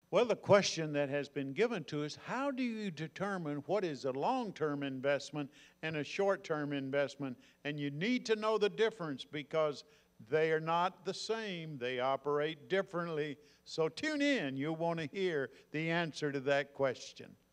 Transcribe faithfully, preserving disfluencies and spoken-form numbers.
Well, the question that has been given to us, how do you determine what is a long-term investment and a short-term investment? And you need to know the difference because they are not the same. They operate differently. So tune in. You'll want to hear the answer to that question.